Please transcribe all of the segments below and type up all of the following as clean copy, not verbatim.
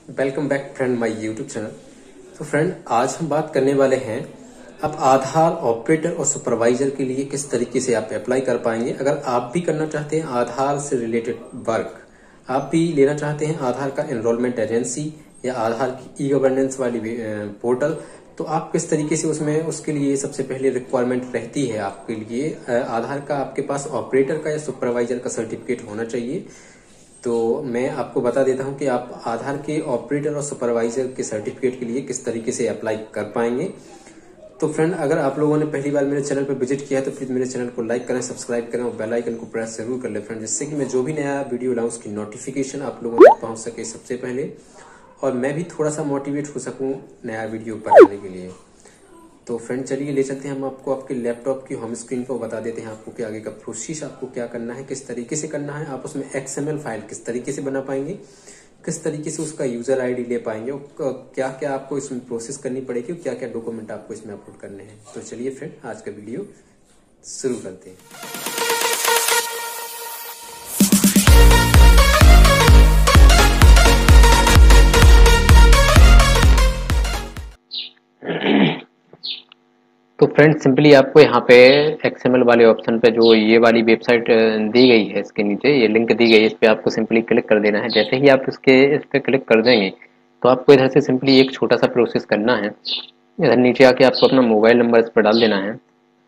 Welcome back friend my YouTube channel. तो friend, आज हम बात करने वाले हैं अब आधार ऑपरेटर और सुपरवाइजर के लिए किस तरीके से आप अप्लाई कर पाएंगे। अगर आप भी करना चाहते हैं आधार से रिलेटेड वर्क, आप भी लेना चाहते हैं आधार का एनरोलमेंट एजेंसी या आधार की ई गवर्नेंस वाली पोर्टल, तो आप किस तरीके से उसमें उसके लिए सबसे पहले रिक्वायरमेंट रहती है आपके लिए आधार का आपके पास ऑपरेटर का या सुपरवाइजर का सर्टिफिकेट होना चाहिए। तो मैं आपको बता देता हूं कि आप आधार के ऑपरेटर और सुपरवाइजर के सर्टिफिकेट के लिए किस तरीके से अप्लाई कर पाएंगे। तो फ्रेंड, अगर आप लोगों ने पहली बार मेरे चैनल पर विजिट किया है तो प्लीज मेरे चैनल को लाइक करें, सब्सक्राइब करें और बेल आइकन को प्रेस जरूर कर ले फ्रेंड, जिससे कि मैं जो भी नया वीडियो लाऊं उसकी नोटिफिकेशन आप लोगों तक पहुंच सके सबसे पहले, और मैं भी थोड़ा सा मोटिवेट हो सकूं नया वीडियो बनाने के लिए। तो फ्रेंड चलिए ले चलते हैं हम आपको आपके लैपटॉप की होम स्क्रीन पर, बता देते हैं आपको कि आगे का प्रोसेस आपको क्या करना है, किस तरीके से करना है। आप उसमें एक्सएमएल फाइल किस तरीके से बना पाएंगे, किस तरीके से उसका यूजर आईडी ले पाएंगे, और क्या क्या आपको इसमें प्रोसेस करनी पड़ेगी और क्या क्या डॉक्यूमेंट आपको इसमें अपलोड करने हैं। तो चलिए फ्रेंड आज का वीडियो शुरू करते हैं। तो फ्रेंड सिंपली आपको यहाँ पे एक्सएमएल वाले ऑप्शन पे जो ये वाली वेबसाइट दी गई है, इसके नीचे ये लिंक दी गई है, इस पे आपको सिंपली क्लिक कर देना है। जैसे ही आप इस पे क्लिक कर देंगे तो आपको इधर से सिंपली एक छोटा सा प्रोसेस करना है। इधर नीचे आके आपको अपना मोबाइल नंबर इस पर डाल देना है।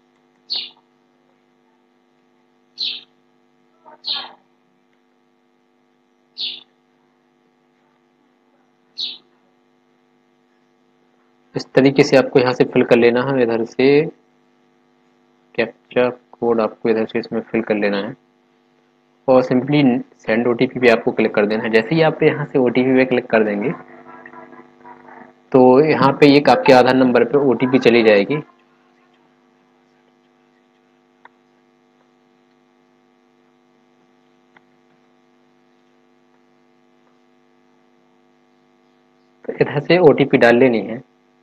इस तरीके से आपको यहाँ से फिल कर लेना है। इधर से कैप्चा कोड आपको इधर से इसमें फिल कर लेना है और सिंपली सेंड ओटीपी पे आपको क्लिक कर देना है। जैसे ही आप यहाँ से ओटीपी पे क्लिक कर देंगे तो यहाँ पे एक आपके आधार नंबर पे ओटीपी चली जाएगी। तो इधर से ओटीपी डाल लेनी है।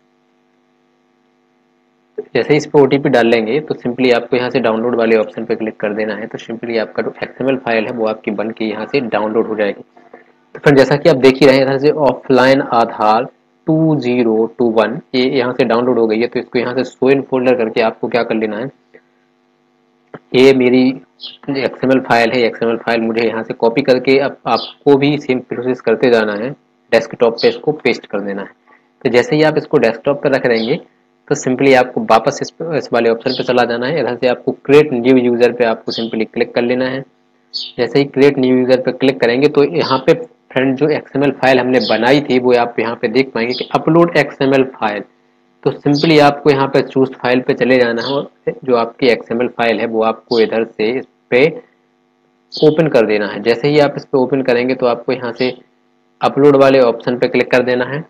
जैसे ही इस पर ओटीपी डाल लेंगे तो सिंपली आपको यहाँ से डाउनलोड वाले ऑप्शन पे क्लिक कर देना है। तो सिंपली आपका जो एक्सएमएल फाइल है वो आपकी बन के यहाँ से डाउनलोड हो जाएगी। तो फिर जैसा कि आप देख ही रहे हैं, इधर से ऑफलाइन आधार 2021 ये यहाँ से डाउनलोड हो गई है। तो इसको यहाँ से शो इन फोल्डर करके आपको क्या कर लेना है, ये मेरी एक्सएमएल फाइल है, एक्सएमएल फाइल मुझे यहाँ से कॉपी करके अब आपको भी सेम प्रोसेस करते जाना है। डेस्कटॉप पे इसको पेस्ट कर देना है। तो जैसे ही आप इसको डेस्कटॉप पे रख देंगे तो सिंपली आपको वापस इस वाले ऑप्शन पे चला जाना है। इधर से आपको क्रिएट न्यू यूजर पे आपको सिंपली क्लिक कर लेना है। जैसे ही क्रिएट न्यू यूजर पे क्लिक करेंगे तो यहाँ पे फ्रेंड जो एक्सएमएल फाइल हमने बनाई थी वो आप यहाँ पे देख पाएंगे कि अपलोड एक्सएमएल फाइल। तो सिंपली आपको यहाँ पे चूज फाइल पे चले जाना है और जो आपकी एक्सएमएल फाइल है वो आपको इधर से इस पे ओपन कर देना है। जैसे ही आप इस पे ओपन करेंगे तो आपको यहाँ से अपलोड वाले ऑप्शन पे क्लिक कर देना है।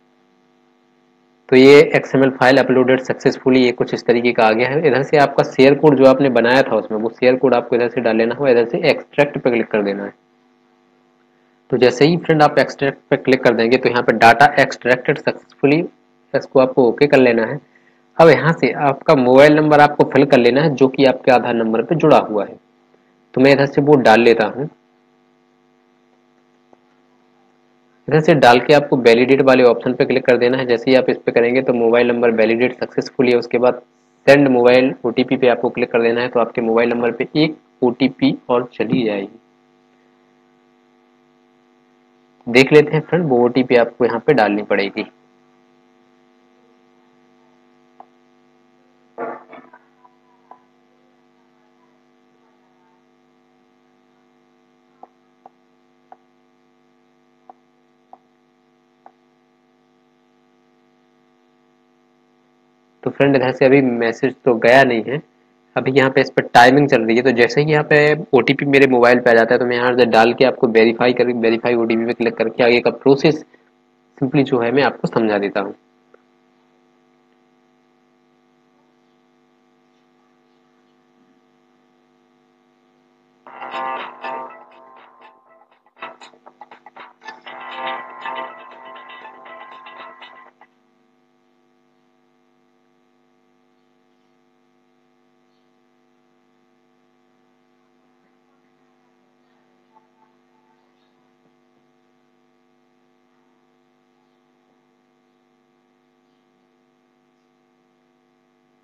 तो ये एक्सएमएल फाइल अपलोडेड सक्सेसफुली ये कुछ इस तरीके का आ गया है। इधर से आपका शेयर कोड जो आपने बनाया था उसमें वो शेयर कोड आपको इधर से डाल लेना है, इधर से एक्सट्रैक्ट पे क्लिक कर देना है। तो जैसे ही फ्रेंड आप एक्सट्रैक्ट पे क्लिक कर देंगे तो यहाँ पे डाटा एक्सट्रैक्टेड सक्सेसफुली, इसको आपको ओके कर लेना है। अब यहाँ से आपका मोबाइल नंबर आपको फिल कर लेना है जो कि आपके आधार नंबर पे जुड़ा हुआ है। तो मैं इधर से वो डाल लेता हूँ। इधर से डाल के आपको वैलिडेट वाले ऑप्शन पे क्लिक कर देना है। जैसे ही आप इस पे करेंगे तो मोबाइल नंबर वैलिडेट सक्सेसफुली है। उसके बाद सेंड मोबाइल ओटीपी पे आपको क्लिक कर देना है। तो आपके मोबाइल नंबर पे एक ओटीपी और चली जाएगी। देख लेते हैं फ्रेंड, वो ओटीपी आपको यहाँ पे डालनी पड़ेगी। तो फ्रेंड इधर से अभी मैसेज तो गया नहीं है। अभी यहाँ पे इस पर टाइमिंग चल रही है। तो जैसे ही यहाँ पे ओटीपी मेरे मोबाइल पे आ जाता है तो मैं यहाँ से डाल के आपको वेरीफाई ओटीपी पे क्लिक करके आगे का प्रोसेस सिंपली जो है मैं आपको समझा देता हूँ।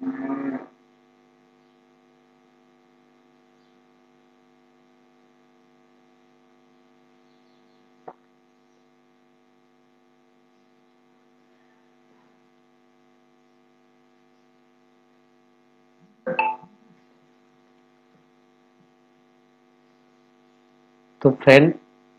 तो फ्रेंड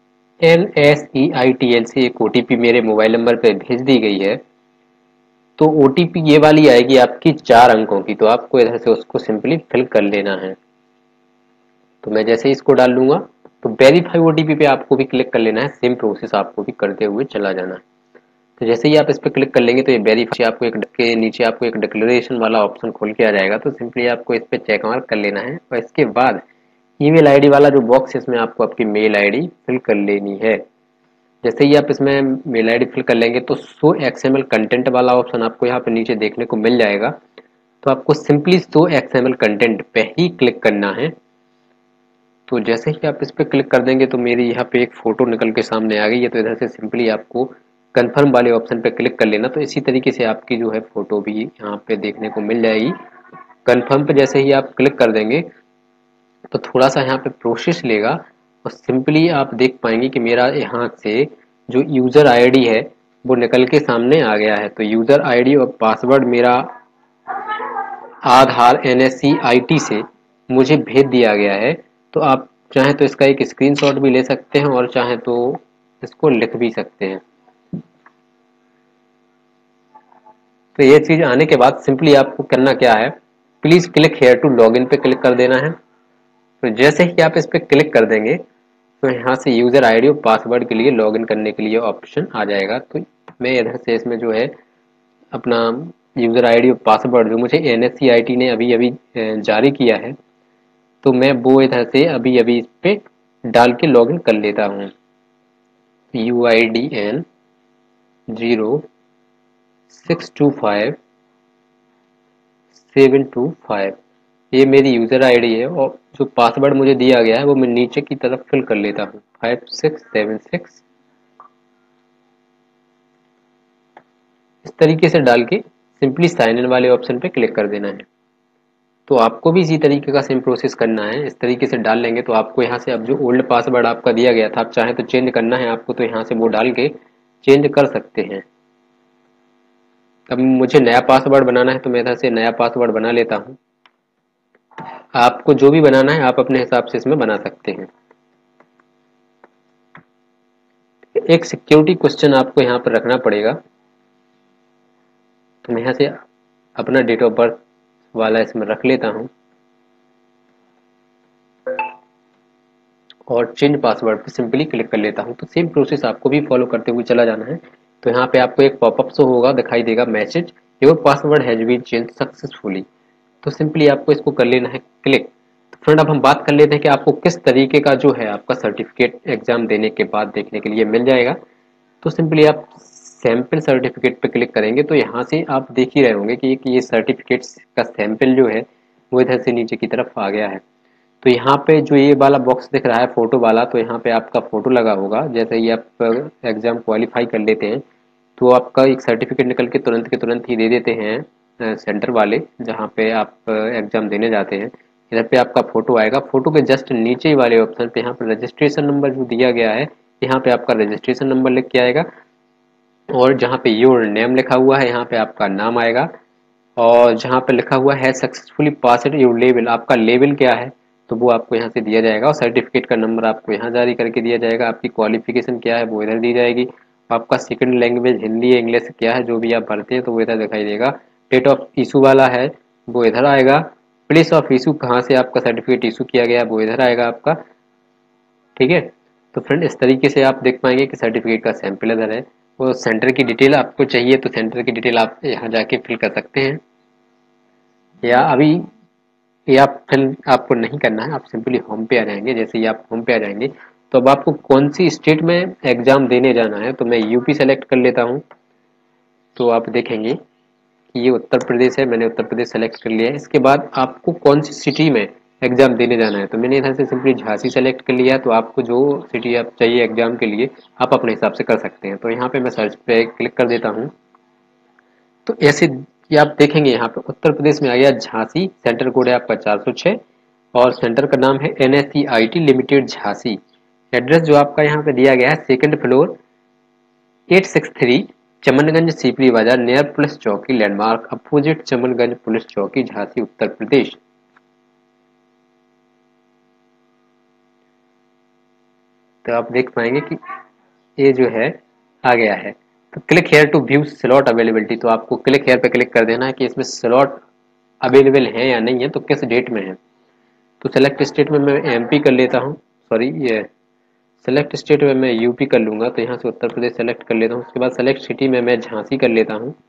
NSEITL से एक ओटीपी मेरे मोबाइल नंबर पे भेज दी गई है। तो ओटीपी ये वाली आएगी आपकी 4 अंकों की, तो आपको इधर से उसको सिंपली फिल कर लेना है। तो मैं जैसे ही इसको डाल लूंगा तो वेरीफाई ओटीपी पे आपको भी क्लिक कर लेना है। सेम प्रोसेस आपको भी करते हुए चला जाना है। तो जैसे ही आप इस पर क्लिक कर लेंगे तो ये वेरीफाई आपको के नीचे आपको एक डिक्लेरेशन वाला ऑप्शन खोल के आ जाएगा। तो सिंपली आपको इस पर चेक मार्क कर लेना है और इसके बाद ईमेल आईडी वाला जो बॉक्स है इसमें आपको आपकी मेल आईडी फिल कर लेनी है। जैसे ही आप इसमें मेल आईडी फिल कर लेंगे तो शो एक्सएमएल कंटेंट वाला ऑप्शन आपको यहाँ पे नीचे देखने को मिल जाएगा। तो आपको सिंपली शो एक्सएमएल कंटेंट पे ही क्लिक करना है। तो जैसे ही आप इस पर क्लिक कर देंगे तो मेरी यहाँ पे एक फ़ोटो निकल के सामने आ गई है। तो इधर से सिंपली आपको कन्फर्म वाले ऑप्शन पे क्लिक कर लेना। तो इसी तरीके से आपकी जो है फ़ोटो भी यहाँ पे देखने को मिल जाएगी। कन्फर्म पे जैसे ही आप क्लिक कर देंगे तो थोड़ा सा यहाँ पे प्रोसेस लेगा और सिंपली आप देख पाएंगे कि मेरा यहाँ से जो यूज़र आईडी है वो निकल के सामने आ गया है। तो यूज़र आईडी और पासवर्ड मेरा आधार NSEIT से मुझे भेज दिया गया है। तो आप चाहें तो इसका एक स्क्रीनशॉट भी ले सकते हैं और चाहें तो इसको लिख भी सकते हैं। तो ये चीज़ आने के बाद सिंपली आपको करना क्या है, please click here to login पे क्लिक कर देना है। तो जैसे ही आप इस पर क्लिक कर देंगे तो यहाँ से यूज़र आईडी और पासवर्ड के लिए लॉगिन करने के लिए ऑप्शन आ जाएगा। तो मैं इधर से इसमें जो है अपना यूज़र आईडी और पासवर्ड जो मुझे NSEIT ने अभी अभी जारी किया है तो मैं वो इधर से अभी अभी इस पे डाल के लॉगिन कर लेता हूँ। UIDN 0625 725 ये मेरी यूज़र आईडी है और जो पासवर्ड मुझे दिया गया है वो मैं नीचे की तरफ फिल कर लेता हूँ 5676। इस तरीके से डाल के सिंपली साइन इन वाले ऑप्शन पे क्लिक कर देना है। तो आपको भी इसी तरीके का सेम प्रोसेस करना है। इस तरीके से डाल लेंगे तो आपको यहाँ से अब जो ओल्ड पासवर्ड आपका दिया गया था आप चाहें तो चेंज करना है आपको, तो यहाँ से वो डाल के चेंज कर सकते हैं। अब मुझे नया पासवर्ड बनाना है तो मैं इधर से नया पासवर्ड बना लेता हूँ। आपको जो भी बनाना है आप अपने हिसाब से इसमें बना सकते हैं। एक सिक्योरिटी क्वेश्चन आपको यहाँ पर रखना पड़ेगा। तो मैं यहाँ से अपना डेट ऑफ बर्थ वाला इसमें रख लेता हूँ और चेंज पासवर्ड पे सिंपली क्लिक कर लेता हूँ। तो सेम प्रोसेस आपको भी फॉलो करते हुए चला जाना है। तो यहाँ पे आपको एक पॉपअप शो होगा, दिखाई देगा message your password has been change successfully. तो सिंपली आपको इसको कर लेना है क्लिक। तो फ्रेंड अब हम बात कर लेते हैं कि आपको किस तरीके का जो है आपका सर्टिफिकेट एग्जाम देने के बाद देखने के लिए मिल जाएगा। तो सिंपली आप सैंपल सर्टिफिकेट पे क्लिक करेंगे तो यहाँ से आप देख ही रहे होंगे कि ये सर्टिफिकेट का सैंपल जो है वो इधर से नीचे की तरफ आ गया है। तो यहाँ पे जो ये वाला बॉक्स दिख रहा है फोटो वाला, तो यहाँ पे आपका फोटो लगा होगा। जैसे ही आप एग्जाम क्वालिफाई कर लेते हैं तो आपका एक सर्टिफिकेट निकल के तुरंत ही दे देते हैं सेंटर वाले जहाँ पे आप एग्जाम देने जाते हैं। इधर पे आपका फोटो आएगा, फोटो के जस्ट नीचे वाले ऑप्शन पे यहाँ पे रजिस्ट्रेशन नंबर जो दिया गया है यहाँ पे आपका रजिस्ट्रेशन नंबर लिख के आएगा और जहाँ पे योर नेम लिखा हुआ है यहाँ पे आपका नाम आएगा और जहाँ पे लिखा हुआ है सक्सेसफुली पास्ड योर लेवल, आपका लेवल क्या है तो वो आपको यहाँ से दिया जाएगा और सर्टिफिकेट का नंबर आपको यहाँ जारी करके दिया जाएगा। आपकी क्वालिफिकेशन क्या है वो इधर दी जाएगी। आपका सेकंड लैंग्वेज हिंदी या इंग्लिश क्या है जो भी आप भरते हैं तो वो इधर दिखाई देगा। डेट ऑफ इशू वाला है वो इधर आएगा। प्लेस ऑफ इशू कहाँ से आपका सर्टिफिकेट इशू किया गया वो इधर आएगा आपका। ठीक है, तो फ्रेंड इस तरीके से आप देख पाएंगे कि सर्टिफिकेट का सैंपल इधर है। वो सेंटर की डिटेल आपको चाहिए तो सेंटर की डिटेल आप यहाँ जाके फिल कर सकते हैं या अभी या फिल आपको नहीं करना है। आप सिंपली होम पे आ जाएंगे। जैसे ही आप होम पे आ जाएंगे तो अब आपको कौन सी स्टेट में एग्जाम देने जाना है, तो मैं यूपी सेलेक्ट कर लेता हूँ। तो आप देखेंगे कि ये उत्तर प्रदेश है, मैंने उत्तर प्रदेश सेलेक्ट कर लिया है। इसके बाद आपको कौन सी सिटी में एग्जाम देने जाना है, तो मैंने इधर से सिंपली झांसी सेलेक्ट कर लिया है। तो आपको जो सिटी आप चाहिए एग्जाम के लिए आप अपने हिसाब से कर सकते हैं। तो यहाँ पे मैं सर्च पे क्लिक कर देता हूँ। तो ऐसे कि आप देखेंगे यहाँ पे उत्तर प्रदेश में आ गया झांसी, सेंटर कोड है आपका 406 और सेंटर का नाम है NSEIT लिमिटेड झांसी। एड्रेस जो आपका यहाँ पे दिया गया है second floor 863 Chamanganj Sipri Bazar near police चौकी लैंडमार्क अपोजिट चमनगंज पुलिस चौकी झांसी उत्तर प्रदेश। तो आप देख पाएंगे कि ये जो है आ गया है। तो click here to view slot availability, तो आपको क्लिक हेयर पे क्लिक कर देना है कि इसमें स्लॉट अवेलेबल है या नहीं है, तो किस डेट में है। तो सेलेक्ट स्टेट में मैं MP कर लेता हूँ, सॉरी ये सेलेक्ट स्टेट में मैं UP कर लूंगा, तो यहाँ से उत्तर प्रदेश सेलेक्ट कर लेता हूँ। उसके बाद सेलेक्ट सिटी में मैं झांसी कर लेता हूँ।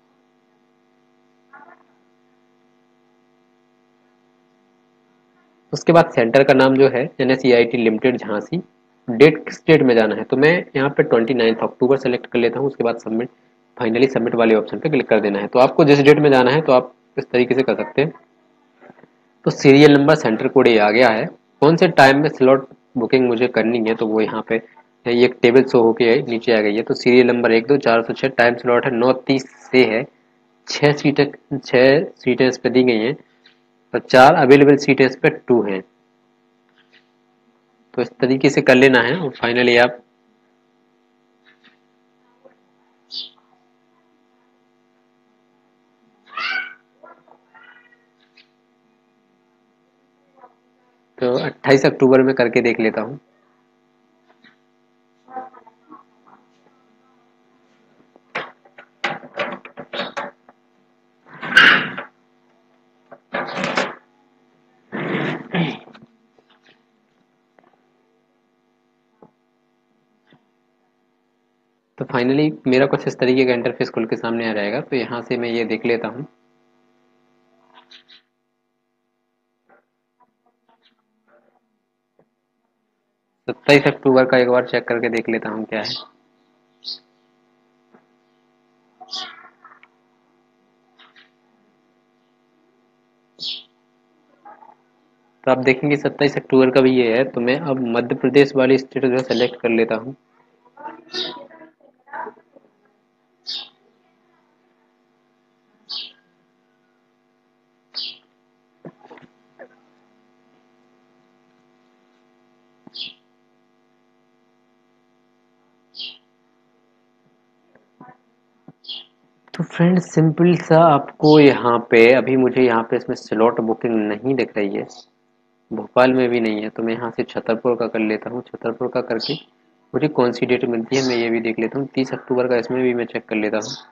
उसके बाद सेंटर का नाम जो है NSEIT लिमिटेड झांसी। डेट किस डेट में जाना है, तो मैं यहाँ पे 29 अक्टूबर सेलेक्ट कर लेता हूँ। उसके बाद सबमिट, फाइनली सबमिट वाले ऑप्शन पे क्लिक कर देना है। तो आपको जिस डेट में जाना है तो आप इस तरीके से कर सकते हैं। तो सीरियल नंबर सेंटर कोड ये आ गया है। कौन से टाइम में स्लॉट बुकिंग मुझे करनी है, तो वो यहाँ पे ये एक टेबल शो होके नीचे आ गई है। तो सीरियल नंबर 12406 टाइम स्लॉट है 9:30 से है। 6 सीटें, 6 सीटें इस पे दी गई हैं और 4 अवेलेबल सीटें इस पे 2 हैं। तो इस तरीके से कर लेना है और फाइनली आप तो 28 अक्टूबर में करके देख लेता हूँ। तो फाइनली मेरा कुछ इस तरीके का इंटरफेस खुल के सामने आ जाएगा। तो यहाँ से मैं ये देख लेता हूँ। 27 अक्टूबर का एक बार चेक करके देख लेता हूँ क्या है। तो आप देखेंगे 27 अक्टूबर का भी ये है। तो मैं अब मध्य प्रदेश वाली स्टेट जो है सेलेक्ट कर लेता हूँ। तो फ्रेंड्स सिंपल सा आपको यहाँ पे अभी मुझे यहाँ पे इसमें स्लॉट बुकिंग नहीं दिख रही है, भोपाल में भी नहीं है। तो मैं यहाँ से छतरपुर का कर लेता हूँ। छतरपुर का करके मुझे कौन सी डेट मिलती है मैं ये भी देख लेता हूँ। 30 अक्टूबर का इसमें भी मैं चेक कर लेता हूँ।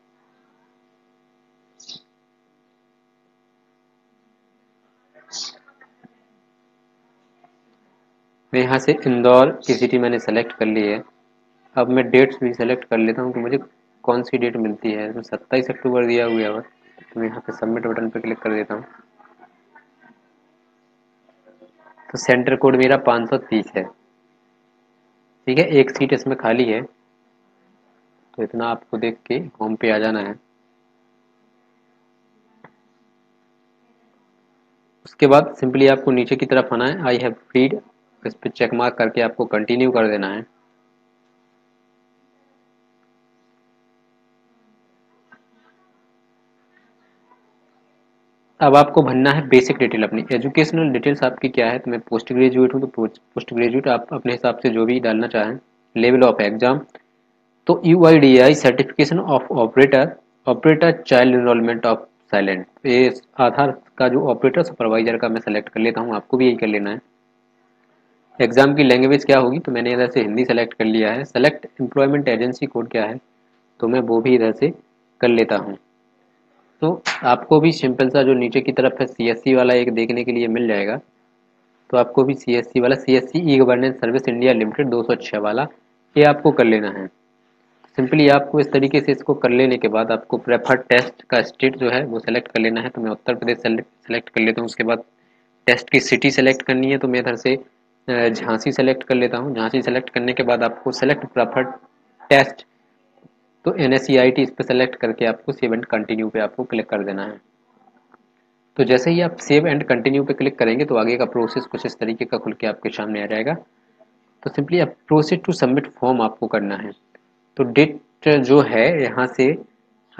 मैं यहाँ से इंदौर की सिटी मैंने सेलेक्ट कर ली है। अब मैं डेट्स भी सेलेक्ट कर लेता हूँ कि मुझे कौन सी डेट मिलती है। इसमें 27 अक्टूबर दिया हुआ है। तो मैं यहाँ पे सबमिट बटन पे क्लिक कर देता हूँ। तो सेंटर कोड मेरा 530 है। ठीक है, एक सीट इसमें खाली है। तो इतना आपको देख के होम पे आ जाना है। उसके बाद सिंपली आपको नीचे की तरफ आना है, आई हैव फ्रीड, इस पर चेक मार्क करके आपको कंटिन्यू कर देना है। अब आपको भरना है बेसिक डिटेल अपनी। एजुकेशनल डिटेल्स आपकी क्या है, तो मैं पोस्ट ग्रेजुएट हूँ तो पोस्ट ग्रेजुएट आप अपने हिसाब से जो भी डालना चाहें। लेवल ऑफ एग्जाम, तो UIDAI certification of operator, operator child enrolment of silent, ये आधार का जो ऑपरेटर सुपरवाइजर का मैं सेलेक्ट कर लेता हूँ। आपको भी यही कर लेना है। एग्जाम की लैंग्वेज क्या होगी, तो मैंने इधर से हिंदी सेलेक्ट कर लिया है। सेलेक्ट एम्प्लॉयमेंट एजेंसी कोड क्या है, तो मैं वो भी इधर से कर लेता हूँ। तो आपको भी सिंपल सा जो नीचे की तरफ है CSC वाला एक देखने के लिए मिल जाएगा। तो आपको भी CSC वाला, CSC e governance service India limited 206 वाला, ये आपको कर लेना है। सिंपली आपको इस तरीके से इसको कर लेने के बाद आपको प्रेफर्ड टेस्ट का स्टेट जो है वो सेलेक्ट कर लेना है। तो मैं उत्तर प्रदेश सेलेक्ट कर लेता हूँ। उसके बाद टेस्ट की सिटी सेलेक्ट करनी है, तो मैं इधर से झांसी सेलेक्ट कर लेता हूँ। झांसी सेलेक्ट करने के बाद आपको सेलेक्ट प्रेफर्ड टेस्ट, तो NSEIT इस पर सेलेक्ट करके आपको सेव एंड कंटिन्यू पे आपको क्लिक कर देना है। तो जैसे ही आप सेव एंड कंटिन्यू पे क्लिक करेंगे तो आगे का प्रोसेस कुछ इस तरीके का खुल के आपके सामने आ जाएगा। तो सिंपली आप प्रोसीड टू सबमिट फॉर्म आपको करना है। तो डेट जो है यहाँ से